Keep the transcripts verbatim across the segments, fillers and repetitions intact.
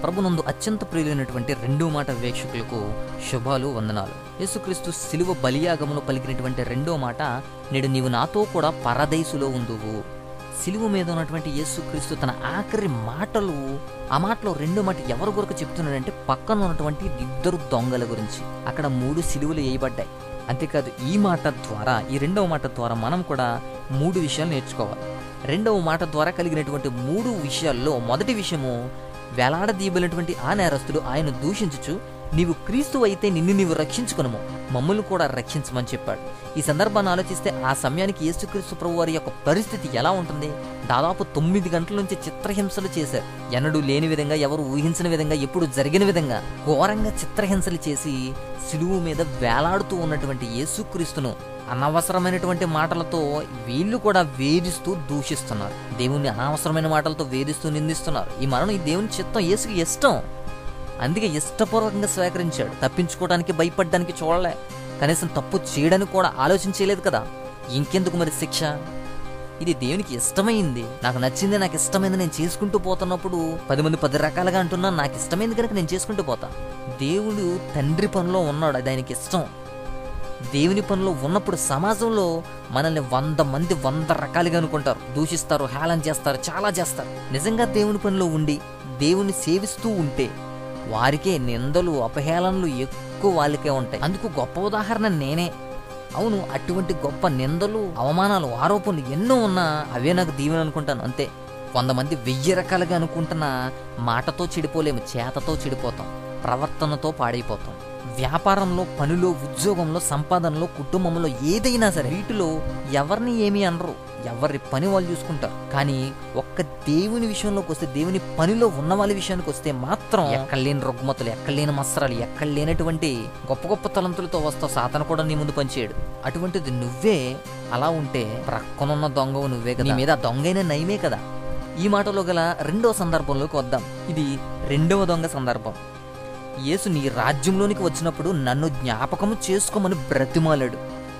ప్రభునందు అత్యంత ప్రియులైనటువంటి రెండో మాట వీక్షకులకు శుభాలు, వందనాలు. యేసుక్రీస్తు శిలువ బలియాగములో పలికినటువంటి రెండో మాట, నేడు నీవు నాతో కూడా పరదైసులో ఉందువు. శిలువ మీద ఉన్నటువంటి యేసుక్రీస్తు తన ఆఖరి మాటలు, ఆ మాటలో రెండో మాట ఎవరి కొరకు చెప్తున్నాడంటే పక్కన ఉన్నటువంటి ఇద్దరు దొంగల గురించి. అక్కడ మూడు శిలువలు వేయబడ్డాయి. అంతేకాదు ఈ మాట ద్వారా, ఈ రెండవ మాట ద్వారా మనం కూడా మూడు విషయాలు నేర్చుకోవాలి. రెండవ మాట ద్వారా కలిగినటువంటి మూడు విషయాల్లో మొదటి విషయము, వేలాడదీయబడినటువంటి ఆ నేరస్తుడు ఆయన దూషించుచు, నీవు క్రీస్తు అయితే నిన్ను నీవు రక్షించుకునము, మమ్మల్ని కూడా రక్షించమని చెప్పాడు. ఈ సందర్భాన్ని ఆలోచిస్తే ఆ సమయానికి యేసుక్రీస్తు ప్రభు వారి యొక్క పరిస్థితి ఎలా ఉంటుంది? దాదాపు తొమ్మిది గంటల నుంచి చిత్రహింసలు చేశారు. ఎన్నడూ లేని విధంగా, ఎవరు ఊహించిన విధంగా, ఎప్పుడు జరిగిన విధంగా ఘోరంగా చిత్రహింసలు చేసి శిలువ మీద వేలాడుతూ ఉన్నటువంటి యేసుక్రీస్తును అనవసరమైనటువంటి మాటలతో వీళ్ళు కూడా వేధిస్తూ దూషిస్తున్నారు. దేవుణ్ణి అనవసరమైన మాటలతో వేధిస్తూ నిందిస్తున్నారు. ఈ మరణం ఈ దేవుని చిత్తం, యేసుకి ఇష్టం. అందుకే ఇష్టపూర్వకంగా స్వీకరించాడు. తప్పించుకోవడానికి, భయపడడానికి చూడలే. కనీసం తప్పు చేయడానికి కూడా ఆలోచించలేదు కదా. ఇంకెందుకు మరి శిక్ష? ఇది దేవునికి ఇష్టమైంది, నాకు నచ్చింది, నాకు ఇష్టమైంది నేను చేసుకుంటూ పోతున్నప్పుడు పది మంది పది రకాలుగా అంటున్నాను, నాకు ఇష్టమైంది కనుక నేను చేసుకుంటూ పోతా. దేవుడు తండ్రి పనిలో ఉన్నాడు, అది ఆయనకి ఇష్టం. దేవుని పనిలో ఉన్నప్పుడు సమాజంలో మనల్ని వంద మంది వంద రకాలుగా అనుకుంటారు, దూషిస్తారు, హేళన చేస్తారు, చాలా చేస్తారు. నిజంగా దేవుని పనిలో ఉండి దేవుని సేవిస్తూ ఉంటే వారికే నిందలు, అపహేళనలు ఎక్కువ వాళ్ళకే ఉంటాయి. అందుకు గొప్ప ఉదాహరణ నేనే. అవును, అటువంటి గొప్ప నిందలు, అవమానాలు, ఆరోపణలు ఎన్నో ఉన్నా అవే నాకు దీవెన అనుకుంటాను. అంతే. వంద మంది వెయ్యి రకాలుగా అనుకుంటున్నా మాటతో చెడిపోలేము, చేతతో చెడిపోతాం, ప్రవర్తనతో పాడైపోతాం. వ్యాపారంలో, పనిలో, ఉద్యోగంలో, సంపాదనలో, కుటుంబంలో ఏదైనా సరే వీటిలో ఎవరిని ఏమీ అనరు, ఎవరి పని వాళ్ళు చూసుకుంటారు. కానీ ఒక్క దేవుని విషయంలోకి వస్తే, దేవుని పనిలో ఉన్న వాళ్ళ విషయానికి వస్తే మాత్రం ఎక్కడ లేని రుగ్మతులు, ఎక్కడ లేని మత్సరాలు, ఎక్కడ లేనటువంటి గొప్ప గొప్ప తలంతులతో వస్తావు. సాతాను కూడా నీ ముందు పనిచేయడు. అటువంటిది నువ్వే అలా ఉంటే ప్రక్కనున్న దొంగవు నువ్వే కదా. నీ మీద దొంగైన నయమే కదా. ఈ మాటలో గల రెండవ సందర్భంలోకి వద్దాం. ఇది రెండవ దొంగ సందర్భం. యేసు నీ రాజ్యంలోనికి వచ్చినప్పుడు నన్ను జ్ఞాపకము చేసుకోమని బ్రతిమాలాడు.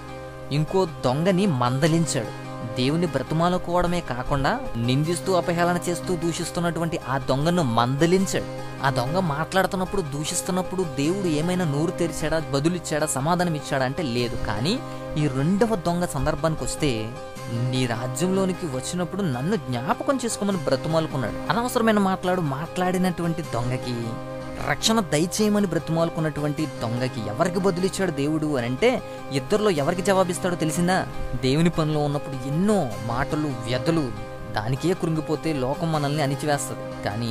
ఇంకో దొంగని మందలించాడు. దేవుని బ్రతిమాలుకోవడమే కాకుండా నిందిస్తూ, అపహేళన చేస్తూ దూషిస్తున్నటువంటి ఆ దొంగను మందలించాడు. ఆ దొంగ మాట్లాడుతున్నప్పుడు, దూషిస్తున్నప్పుడు దేవుడు ఏమైనా నోరు తెరిచాడా, బదులిచ్చాడా, సమాధానం ఇచ్చాడా అంటే లేదు. కానీ ఈ రెండవ దొంగ సందర్భానికి వస్తే, నీ రాజ్యంలోనికి వచ్చినప్పుడు నన్ను జ్ఞాపకం చేసుకోమని బ్రతిమాలుకున్నాడు. అనవసరమైన మాట్లాడు మాట్లాడినటువంటి దొంగకి, రక్షణ దయచేయమని బ్రతిమాలుకున్నటువంటి దొంగకి ఎవరికి బదులిచ్చాడు దేవుడు అని అంటే, ఇద్దరిలో ఎవరికి జవాబిస్తాడో తెలిసిందా? దేవుని పనిలో ఉన్నప్పుడు ఎన్నో మాటలు, వ్యధలు, దానికే కృంగిపోతే లోకం మనల్ని అణిచివేస్తుంది. కానీ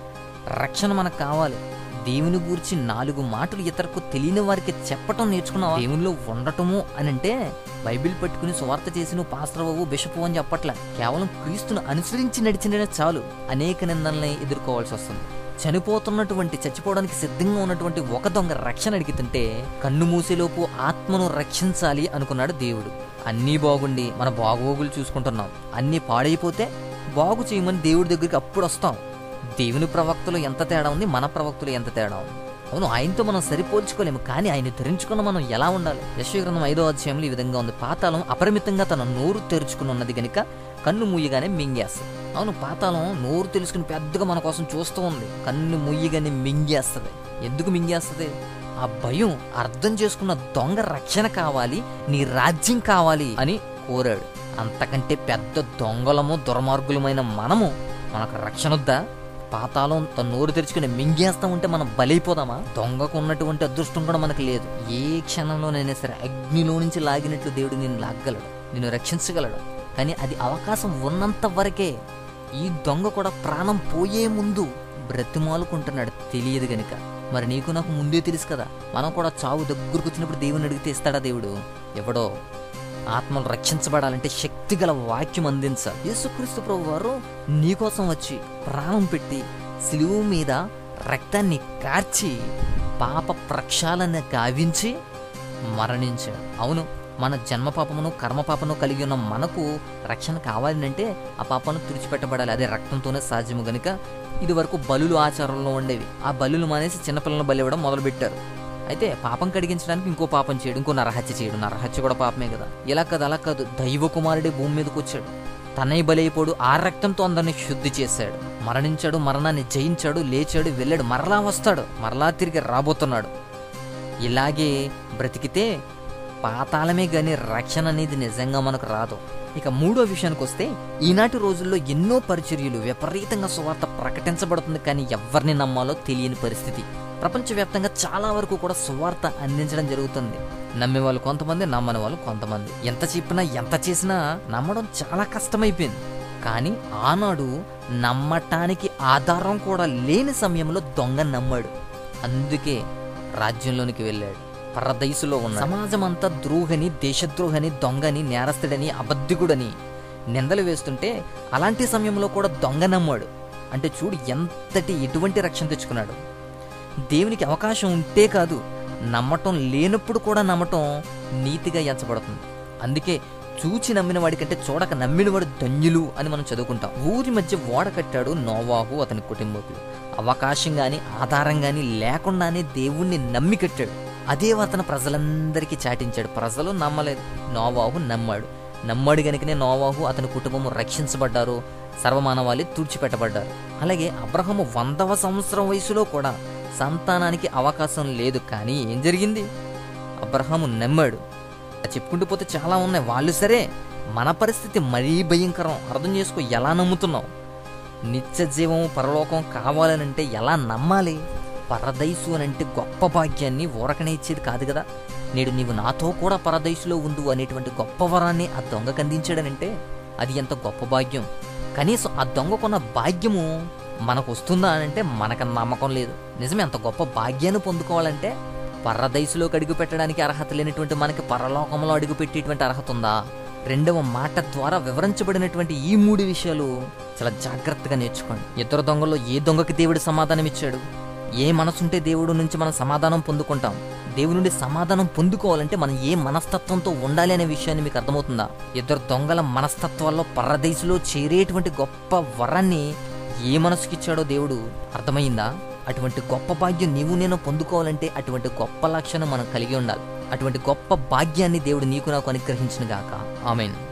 రక్షణ మనకు కావాలి. దేవుని గురించి నాలుగు మాటలు ఇతరులకు తెలియని వారికి చెప్పటం నేర్చుకున్నావా? దేవునిలో ఉండటము అని అంటే బైబిల్ పట్టుకుని సువార్త చేసి నువ్వు పాస్టర్ అవ్వు, బిషప్ అని చెప్పట్లే. కేవలం క్రీస్తును అనుసరించి నడిచిన చాలు అనేక నిందల్ని ఎదుర్కోవాల్సి వస్తుంది. చనిపోతున్నటువంటి, చచ్చిపోవడానికి సిద్ధంగా ఉన్నటువంటి ఒక దొంగ రక్షణ అడిగితుంటే కన్ను మూసేలోపు ఆత్మను రక్షించాలి అనుకున్నాడు దేవుడు. అన్నీ బాగుండి మన బాగోగులు చూసుకుంటున్నాం, అన్నీ పాడైపోతే బాగు చేయమని దేవుడి దగ్గరికి అప్పుడు వస్తాం. దేవుని ప్రవక్తలు ఎంత తేడా ఉంది, మన ప్రవక్తలు ఎంత తేడా ఉంది. అవును, ఆయనతో మనం సరిపోల్చుకోలేము, కానీ ఆయన ధరించుకున్న మనం ఎలా ఉండాలి? యెషయా గ్రంథం ఐదో అధ్యాయంలో ఈ విధంగా ఉంది, పాతాళం అపరిమితంగా తన నోరు తెరుచుకుని ఉన్నది గనుక కన్ను ముయ్యగానే మింగేస్తుంది. అవును, పాతాళం నోరు తెలుసుకుని పెద్దగా మన కోసం చూస్తూ ఉంది, కన్ను ముయ్యగానే మింగేస్తుంది. ఎందుకు మింగేస్తుంది? ఆ భయం అర్థం చేసుకున్న దొంగ రక్షణ కావాలి, నీ రాజ్యం కావాలి అని కోరాడు. అంతకంటే పెద్ద దొంగలము, దుర్మార్గులమైన మనము మనకు రక్షణ వద్దా? పాతాళం తన నోరు తెరుచుకుని మింగేస్తా ఉంటే మనం బలైపోదామా? దొంగకు ఉన్నటువంటి అదృష్టం కూడా మనకు లేదు. ఏ క్షణంలోనైనా సరే అగ్నిలో నుంచి లాగినట్లు దేవుడు నిన్ను లాగగలడు, నిన్ను రక్షించగలడు. కానీ అది అవకాశం ఉన్నంత వరకే. ఈ దొంగ కూడా ప్రాణం పోయే ముందు బ్రతిమాలుకుంటున్నాడు, తెలియదు గనుక. మరి నీకు నాకు ముందే తెలుసు కదా. మనం కూడా చావు దగ్గరకు వచ్చినప్పుడు దేవుని అడిగితే ఇస్తాడా దేవుడు? ఎవడో. ఆత్మలు రక్షించబడాలంటే శక్తి గల వాక్యం అందించాలి. యేసుక్రీస్తు ప్రభు వారు నీకోసం వచ్చి ప్రాణం పెట్టి శిలువ మీద రక్తాన్ని కార్చి పాప ప్రక్షాళన గావించి మరణించాడు. అవును, మన జన్మ పాపమును, కర్మ పాపను కలిగి ఉన్న మనకు రక్షణ కావాలంటే ఆ పాపను తుడిచిపెట్టబడాలి. అదే రక్తంతోనే సాధ్యము గనుక ఇది వరకు బలులు ఆచారంలో ఉండేవి. ఆ బలులు మానేసి చిన్నపిల్లలను బలి ఇవ్వడం మొదలుపెట్టారు. అయితే పాపం కడిగించడానికి ఇంకో పాపం చేయడం, ఇంకో నరహత్య చేయడం. నరహత్య కూడా పాపమే కదా. ఇలా కాదు, అలా కాదు, దైవ కుమారుడే భూమి మీదకి వచ్చాడు. తనై బలైపోడు ఆ రక్తంతో అందరిని శుద్ధి చేశాడు, మరణించాడు, మరణాన్ని జయించాడు, లేచాడు, వెళ్ళాడు, మరలా వస్తాడు, మరలా తిరిగి రాబోతున్నాడు. ఇలాగే బ్రతికితే పాతాళమే గాని రక్షణ అనేది నిజంగా మనకు రాదు. ఇక మూడో విషయానికి వస్తే, ఈనాటి రోజుల్లో ఎన్నో పరిచర్యలు, విపరీతంగా సువార్త ప్రకటించబడుతుంది, కానీ ఎవరిని నమ్మాలో తెలియని పరిస్థితి. ప్రపంచవ్యాప్తంగా చాలా వరకు కూడా సువార్త అందించడం జరుగుతుంది. నమ్మే వాళ్ళు కొంతమంది, నమ్మని వాళ్ళు కొంతమంది. ఎంత చెప్పినా ఎంత చేసినా నమ్మడం చాలా కష్టమైపోయింది. కానీ ఆనాడు నమ్మటానికి ఆధారం కూడా లేని సమయంలో దొంగ నమ్మాడు, అందుకే రాజ్యంలోనికి వెళ్ళాడు. పరదైసులో ఉన్న సమాజం అంతా ద్రోహని, దేశద్రోహని, దొంగని, నేరస్తుడని, అబద్ధికుడని నిందలు వేస్తుంటే అలాంటి సమయంలో కూడా దొంగ నమ్మాడు. అంటే చూడు ఎంతటి ఎటువంటి రక్షణ తెచ్చుకున్నాడు. దేవునికి అవకాశం ఉంటే కాదు, నమ్మటం లేనప్పుడు కూడా నమ్మటం నీతిగా ఎంచబడుతుంది. అందుకే చూచి నమ్మిన వాడికంటే చూడక నమ్మినవాడు ధన్యులు అని మనం చదువుకుంటాం. ఊరి మధ్య ఓడ కట్టాడు నోవాహు, అతని కుటుంబకులు. అవకాశం గాని ఆధారం గాని లేకుండానే దేవుణ్ణి నమ్మి కట్టాడు. అదే అతను ప్రజలందరికీ చాటించాడు. ప్రజలు నమ్మలేదు, నోవాహు నమ్మాడు. నమ్మాడు గనుకనే నోవాహు, అతని కుటుంబము రక్షించబడ్డారు, సర్వమానవాళి తుడిచిపెట్టబడ్డారు. అలాగే అబ్రహాము వందవ సంవత్సరం వయసులో కూడా సంతానానికి అవకాశం లేదు, కానీ ఏం జరిగింది? అబ్రహాము నమ్మాడు. చెప్పుకుంటూ పోతే చాలా ఉన్నాయి. వాళ్ళు సరే, మన పరిస్థితి మరీ భయంకరం. అర్థం చేసుకో, ఎలా నమ్ముతున్నావు? నిత్య జీవం, పరలోకం కావాలనంటే ఎలా నమ్మాలి? పరదైసు అనంటే గొప్ప భాగ్యాన్ని ఊరకనే ఇచ్చేది కాదు కదా. నేడు నీవు నాతో కూడా పరదైసులో ఉండు అనేటువంటి గొప్ప వరాన్ని ఆ దొంగకు అందించాడనంటే అది ఎంత గొప్ప భాగ్యం. కనీసం ఆ దొంగకున్న భాగ్యము మనకు వస్తుందా అనంటే మనకు నమ్మకం లేదు. నిజమే, అంత గొప్ప భాగ్యాన్ని పొందుకోవాలంటే పరదైసులోకి అడుగు పెట్టడానికి అర్హత లేనటువంటి మనకి పరలోకంలో అడుగు పెట్టేటువంటి అర్హత ఉందా? రెండవ మాట ద్వారా వివరించబడినటువంటి ఈ మూడు విషయాలు చాలా జాగ్రత్తగా నేర్చుకోండి. ఇద్దరు దొంగల్లో ఏ దొంగకి దేవుడు సమాధానం ఇచ్చాడు? ఏ మనసుంటే దేవుడు నుంచి మనం సమాధానం పొందుకుంటాం? దేవుడి నుండి సమాధానం పొందుకోవాలంటే మనం ఏ మనస్తత్వంతో ఉండాలి అనే విషయాన్ని మీకు అర్థమవుతుందా? ఇద్దరు దొంగల మనస్తత్వాల్లో పరదేశంలో చేరేటువంటి గొప్ప వరాన్ని ఏ మనసుకిచ్చాడో దేవుడు అర్థమైందా? అటువంటి గొప్ప భాగ్యం నీవు నేను పొందుకోవాలంటే అటువంటి గొప్ప లక్షణం మనం కలిగి ఉండాలి. అటువంటి గొప్ప భాగ్యాన్ని దేవుడు నీకు నాకు అనుగ్రహించును గాక. ఆమేన్.